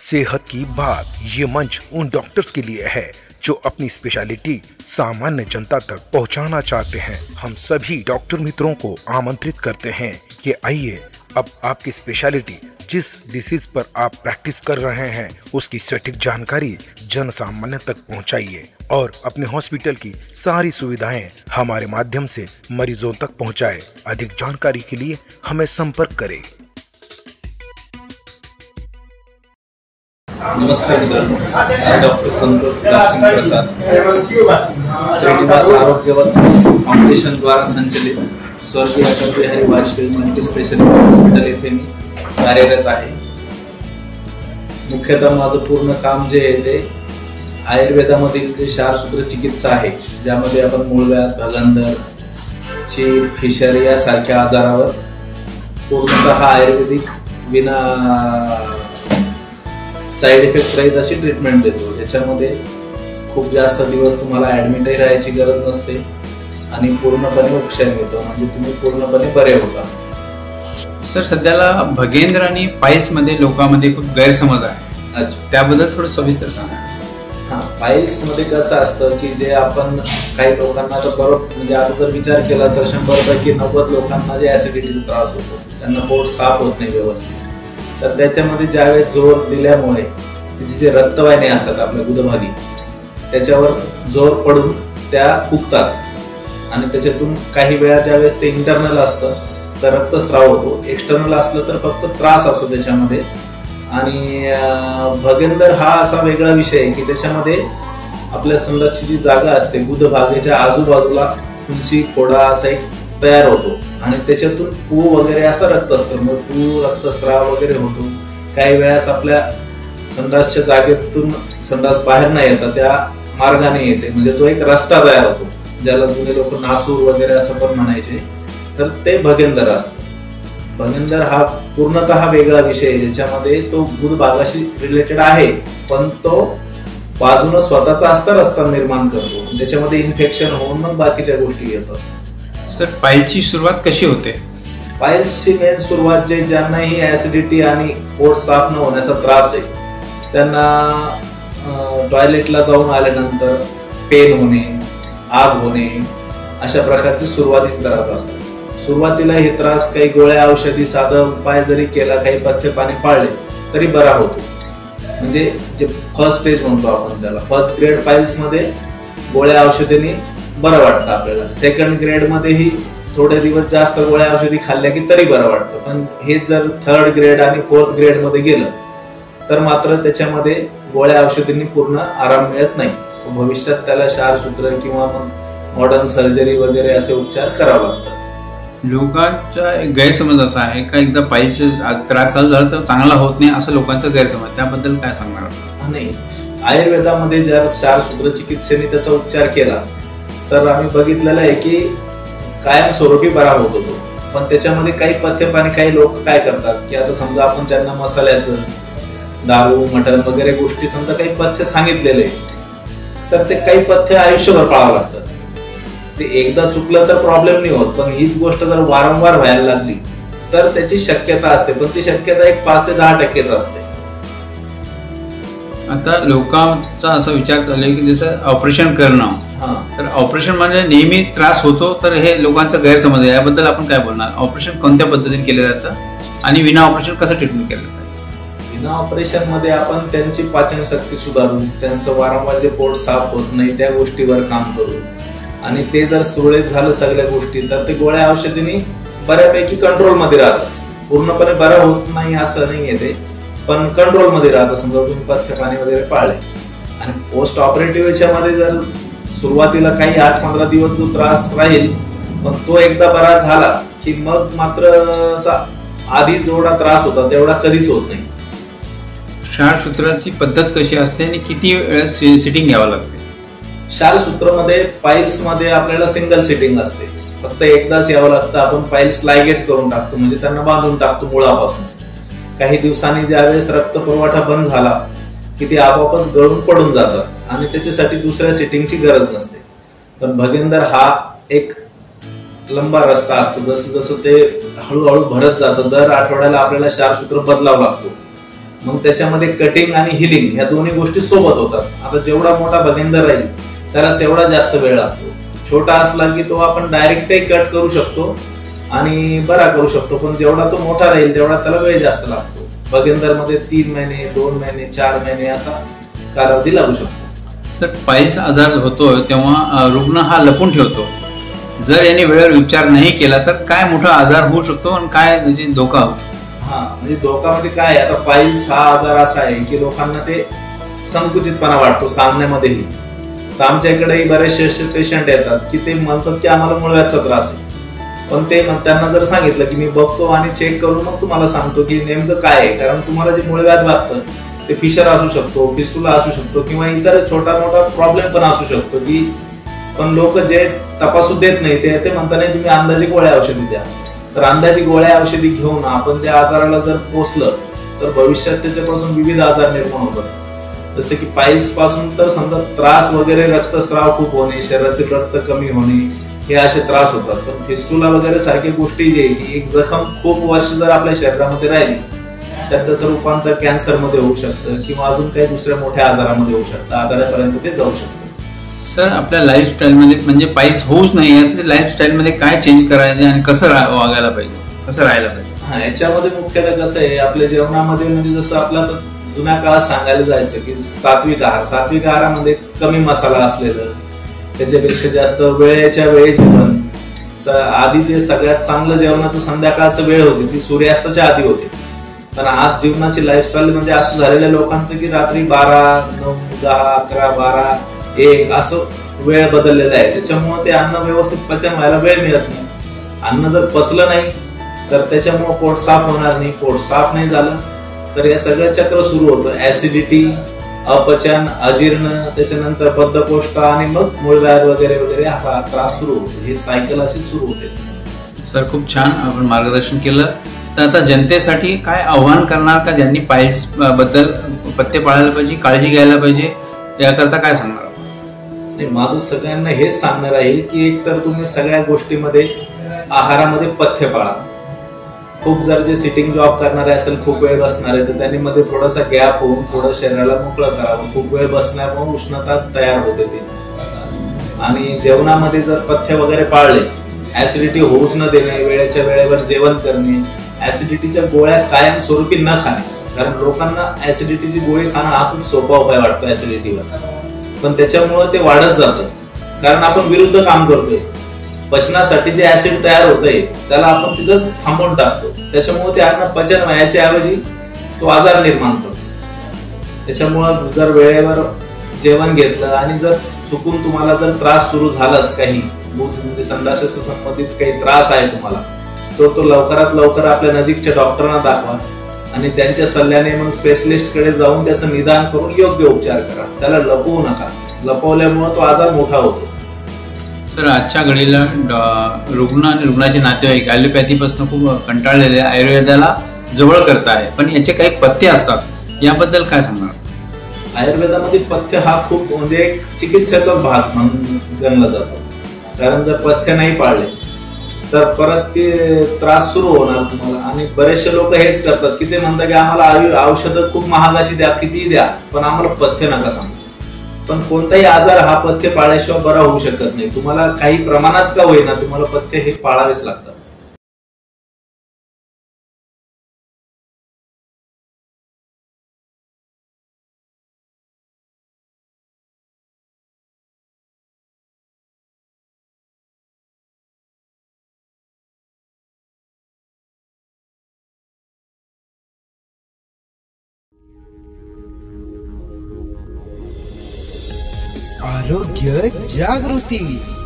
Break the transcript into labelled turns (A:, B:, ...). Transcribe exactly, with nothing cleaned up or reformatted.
A: सेहत की बात, ये मंच उन डॉक्टर्स के लिए है जो अपनी स्पेशलिटी सामान्य जनता तक पहुंचाना चाहते हैं। हम सभी डॉक्टर मित्रों को आमंत्रित करते हैं कि आइए अब आपकी स्पेशलिटी जिस डिसीज पर आप प्रैक्टिस कर रहे हैं उसकी सटीक जानकारी जन सामान्य तक पहुंचाइए और अपने हॉस्पिटल की सारी सुविधाएं हमारे माध्यम से मरीजों तक पहुंचाएं। अधिक जानकारी के लिए हमें संपर्क करें।
B: नमस्कार मित्रांनो, डॉक्टर संतोष सिंह प्रसाद श्रीनिवास आरोग्यवत फाउंडेशन द्वारा संचलित स्वर्गीय Atal Bihari Vajpayee multi speciality hospital येथे मी कार्यरत आहे। मुख्यतः माझं पूर्ण काम जे आहे ते आयुर्वेदामधील जे क्षारसूत्र चिकित्सा आहे, ज्यामध्ये आपण मूळव्याध, भगंदर, चीर, फिशर यासारख्या आजारावर पूर्णतः आयुर्वेदिक विना साइड इफेक्ट रहित अशी ट्रीटमेंट देतो। त्याच्यामध्ये खूप जास्त दिवस तुम्हाला ऍडमिटही राहायची गरज नसते आणि पूर्णपणे उपचार मिळतो, म्हणजे तुम्ही पूर्णपणे बरे होता।
C: सर, सध्याला भगेंद्र आणि पाईल्स मध्ये लोकांमध्ये खूप गैरसमज आहे। अच्छा, त्याबद्दल थोडं सविस्तर सांगा।
B: हा, पाईल्स मध्ये कसं असतं की जे आपण काही लोकांना तर बरोबर म्हणजे आता जर विचार केला तर शंभर पैकी नव्वद लोकांना जे ऍसिडिटीचा त्रास होतो, त्यांना पोट साफ होत नाही व्यवस्थित। तर त्याच्यामध्ये ज्यावेळेस जोर दिल्यामुळे तिथे रक्तवाहिनी असतात आपल्या गुदभागी, त्याच्यावर जोर पडून त्या फुगतात आणि त्याच्यातून काही वेळा ज्यावेळेस ते इंटरनल असतं तर रक्तस्राव होतो, एक्सटर्नल असलं तर फक्त त्रास असतो त्याच्यामध्ये। आणि भगेंदर हा असा वेगळा विषय आहे की त्याच्यामध्ये आपल्या संडासची जी जागा असते गुदभागेच्या आजूबाजूला फुलशी फोडा असा एक तयार होतो आणि त्याच्यातून पू वगैरे असं रक्त असतं, मग पू रक्तस्राव वगैरे होतो। काही वेळास आपल्या संडासच्या जागेतून संडास बाहेर नाही येतात, त्या मार्गाने येते, म्हणजे तो एक रस्ता तयार होतो, ज्याला जुने लोक नासूर वगैरे असं पण म्हणायचे। तर ते भगेंदर असतं। भगेंदर हा पूर्णतः वेगळा विषय आहे, ज्याच्यामध्ये तो गुदभागाशी रिलेटेड आहे, पण तो बाजूने स्वतःचा असता रस्ता निर्माण करतो, त्याच्यामध्ये इन्फेक्शन होऊन मग बाकीच्या गोष्टी येतात।
C: सर, पाईल्सची सुरुवात कशी होते?
B: पाईल्सची मेन सुरुवात जे ज्यांनाही ऍसिडिटी आणि पोट साफ न होण्याचा त्रास आहे त्यांना टॉयलेटला जाऊन आल्यानंतर पेन होणे, आग होणे अशा प्रकारचे सुरुवातीचे त्रास असतात। सुरुवातीला हे त्रास काही गोळ्या औषधी साधा उपाय जरी केला, काही पथ्य पाणी पाळले तरी बरा होतो, म्हणजे जे फर्स्ट स्टेज म्हणतो आपण त्याला। फर्स्ट ग्रेड पाईल्स मध्ये गोळ्या औषधीने बरं वाटतं आपल्याला। सेकंड ग्रेड मध्येही थोडे दिवस जास्त गोळ्या औषधी खाल्ल्या की तरी बरं वाटतं, पण हे जर थर्ड ग्रेड आणि फोर्थ ग्रेड मध्ये गेलं तर मात्र त्याच्यामध्ये गोळ्या औषधींनी पूर्ण आराम मिळत नाही। भविष्यात त्याला क्षारसूत्र किंवा मग मॉडर्न सर्जरी वगैरे असे उपचार करावे लागतात।
C: लोकांचा गैरसमज असा आहे का एकदा पाईल्सचा त्रास चालू झाला तर चांगला होत नाही, असं लोकांचा गैरसमज, त्याबद्दल काय सांगणार?
B: नाही, आयुर्वेदामध्ये जर क्षारसूत्र चिकित्सेने त्याचा उपचार केला तर आम्ही बघितलेलं आहे की कायमस्वरूपी बरा होत होतो। पण त्याच्यामध्ये काही पथ्य पाणी काही लोक काय करतात की आता समजा आपण त्यांना मसाल्याचं, दारू, मटण वगैरे गोष्टी समजा काही पथ्य सांगितलेले तर ते काही पथ्य आयुष्यभर पाळावं लागतात। ते एकदा चुकलं तर प्रॉब्लेम नाही होत, पण हीच गोष्ट जर वारंवार व्हायला लागली तर त्याची शक्यता असते, पण ती शक्यता एक पाच ते दहा टक्केच असते।
C: आता लोकांचा असा विचार चाललाय की जसं ऑपरेशन करणं, तर ऑपरेशन म्हणजे नेहमी त्रास होतो, तर हे लोकांचा गैरसमज आहे, याबद्दल आपण काय बोलणार? ऑपरेशन कोणत्या पद्धतीने केले जातं आणि विना ऑपरेशन कसं ट्रीटमेंट केलं जातं?
B: विना ऑपरेशन मध्ये आपण त्यांची पाचन शक्ती सुधारून, त्यांचं वारंवार जे पोट साफ होत नाही त्या गोष्टीवर काम करू आणि ते जर सुरळीत झालं सगळ्या गोष्टी तर ते गोळ्या औषधींनी बऱ्यापैकी कंट्रोल मध्ये राहतात। पूर्णपणे बरं होत नाही असं नाहीये ते, पण कंट्रोल मध्ये राहतं समजा तुम्ही पथ्य पाणी वगैरे पाळले। आणि पोस्ट ऑपरेटिव्हच्या मध्ये जर सुरुवातीला काही आठ पंधरा दिवस जो त्रास राहील, पण तो एकदा बरा झाला की मग मात्र आधी जेवढा त्रास होता तेवढा कधीच होत नाही।
C: क्षारसूत्राची पद्धत कशी असते आणि किती वेळेस सिटिंग घ्यावं लागते?
B: क्षारसूत्र मध्ये पाईल्स मध्ये आपल्याला सिंगल सिटिंग असते, फक्त एकदाच यावं लागतं। आपण पाईल्स लायगेट करून टाकतो, म्हणजे त्यांना बांधून टाकतो मुळापासून। काही दिवसांनी ज्यावेळेस रक्त पुरवठा बंद झाला की ते आपोआपच गळून पडून जातात आणि त्याच्यासाठी दुसऱ्या सिटिंगची गरज नसते। पण भगेंदर हा एक लंबा रस्ता असतो, जसं जसं ते हळूहळू भरत जातं, दर आठवड्याला आपल्याला क्षारसूत्र बदलावं लागतो। मग त्याच्यामध्ये कटिंग आणि हिलिंग ह्या दोन्ही गोष्टी सोबत होतात. आता जेवढा मोठा भगेंदर राहील त्याला तेवढा जास्त वेळ लागतो. छोटा असला की तो आपण डायरेक्टही कट करू शकतो आणि बरा करू शकतो, पण जेवढा तो मोठा राहील तेवढा त्याला वेळ जास्त लागतो. भगेंदर मध्ये तीन महिने दोन महिने चार महिने असा कालावधी लागू शकतो.
C: सर, पाईल्स आजार होतो तेव्हा रुग्ण हा लपून ठेवतो. जर याने वेळेवर उपचार नाही केला तर काय मोठा आजार होऊ शकतो आणि काय म्हणजे धोका होऊ शकतो?
B: हा, म्हणजे धोका म्हणजे काय, आता पाईल्स हा आजार असा आहे की लोकांना ते संकुचितपणा वाटतो सांगण्यामध्येही. तर आमच्याकडेही बरेचसे पेशंट येतात की ते म्हणतात की आम्हाला मुळव्याधचा त्रास आहे, पण ते त्यांना जर सांगितलं की मी बघतो आणि चेक करून मग तुम्हाला सांगतो की नेमकं काय आहे, कारण तुम्हाला जे मुळव्याध वाटतं ते फिशर असू शकतो, फिस्टुला असू शकतो किंवा इतर छोटा मोठा प्रॉब्लेम पण असू शकतो की पण लोक जे तपासू देत नाही ते ते म्हणता नाही तुम्ही अंदाजे गोळ्या औषधी द्या. तर अंदाजे गोळ्या औषधी घेऊन आपण त्या आजाराला जर पोचलं तर भविष्यात त्याच्यापासून विविध आजार निर्माण होतात. जसे की पाईल्स पासून तर समजा त्रास वगैरे, रक्तस्राव खूप होणे, शरीरातील रक्त कमी होणे, हे असे त्रास होतात. पण फिस्टुला वगैरे सारख्या गोष्टी जे की एक जखम खूप वर्ष जर आपल्या शरीरामध्ये राहिली तर त्याचं रूपांतर कॅन्सर मध्ये होऊ शकतं किंवा अजून काही दुसऱ्या मोठ्या आजारामध्ये होऊ शकतं, आजारापर्यंत ते जाऊ शकतं.
C: सर, आपल्या लाईफस्टाईल मध्ये म्हणजे पाईल्स होऊच नाही यासाठी लाईफस्टाईल मध्ये काय चेंज करायचे आणि कसं वागायला पाहिजे, कसं राहायला पाहिजे?
B: हा, याच्यामध्ये मुख्यतः कसं आहे, आपल्या जेवणामध्ये म्हणजे जसं आपला जुन्या काळात सांगायला जायचं की सात्विक आहार, सात्विक आहारामध्ये कमी मसाला असलेलं, त्याच्यापेक्षा जास्त वेळेच्या वेळी जेवण. आधी जे सगळ्यात चांगलं जेवणाचं संध्याकाळचं वेळ होती ती सूर्यास्ताच्या आधी होती. पण आज जीवनाची लाईफस्टाईल म्हणजे असं झालेल्या लोकांचं की रात्री बारा नऊ दहा अकरा बारा एक असं वेळ बदललेला आहे. त्याच्यामुळे ते अन्न व्यवस्थित पचन व्हायला वेळ मिळत नाही. अन्न जर पचलं नाही तर त्याच्यामुळे पोट साफ होणार नाही. पोट साफ नाही झालं तर हे सगळं चक्र सुरू होतं. ऍसिडिटी, अपचन, अजीर्ण, त्याच्यानंतर बद्धकोष्ठ आणि मग मूळव्याध वगैरे वगैरे असा त्रास सुरू होतो. ही सायकल अशी सुरू होते.
C: सर, खूप छान आपण मार्गदर्शन केलं. तर आता जनतेसाठी काय आव्हान करणार का, ज्यांनी पाईल्स बद्दल पथ्य पाळायला पाहिजे, काळजी घ्यायला पाहिजे, याकरता काय सांगणार?
B: नाही, माझं सगळ्यांना हेच सांगणं राहील की एकतर तुम्ही सगळ्या गोष्टीमध्ये आहारामध्ये पथ्य पाळा. खूप जर जे सिटिंग जॉब करणारे असेल, खूप वेळ बसणारे, तर त्यांनी मध्ये थोडासा गॅप होऊन थोडं शरीराला मोकळं करावं. खूप वेळ बसण्यामुळे उष्णता तयार होते ती. आणि जेवणामध्ये जर पथ्य वगैरे पाळले, ऍसिडिटी होऊच न देणे, वेळेच्या वेळेवर जेवण करणे, ऍसिडिटीच्या गोळ्या कायम स्वरूपी न खाणे. कारण लोकांना ऍसिडिटीची गोळी खाणं हा खूप सोपा उपाय वाटतो ऍसिडिटीवर, पण त्याच्यामुळे ते वाढत जातं. कारण आपण विरुद्ध काम करतोय. पचनासाठी जे ऍसिड तयार होतंय त्याला आपण तिथंच थांबवून टाकतो. त्याच्यामुळे ते अन्न पचन व्हायच्या ऐवजी तो आजार निर्माण करतो. त्याच्यामुळं जर वेळेवर जेवण घेतलं आणि जर चुकून तुम्हाला जर त्रास सुरू झालाच, काही म्हणजे संडासाशी संबंधित काही त्रास आहे तुम्हाला, तो तो लवकरात लवकर आपल्या नजीकच्या डॉक्टरांना दाखवा आणि त्यांच्या सल्ल्याने मग स्पेशलिस्ट कडे जाऊन त्याचं निदान करून योग्य उपचार करा. त्याला लपवू नका. लपवल्यामुळे तो आजार मोठा होतो.
C: सर, आजच्या घडीला रुग्ण आणि रुग्णाचे नातेवाईक ॲलोपॅथीपासून खूप कंटाळलेले, आयुर्वेदाला जवळ करत आहे, पण याचे काही पथ्य असतात, याबद्दल काय सांगणार?
B: आयुर्वेदामध्ये पथ्य हा खूप म्हणजे एक चिकित्सेचाच भाग म्हणून गणला जातो. कारण जर पथ्य नाही पाळले तर परत ते त्रास सुरू होणार तुम्हाला. आणि बरेचसे लोक हेच करतात की ते म्हणतात की आम्हाला औषधं खूप महागाची द्या, किती द्या, पण आम्हाला पथ्य नका सांगा. पण कोणताही आजार हा पथ्य पाळल्याशिवाय बरा होऊ शकत नाही. तुम्हाला काही प्रमाणात का होईना तुम्हाला पथ्य हे पाळावेच लागतात.
A: आरोग्य जागृती.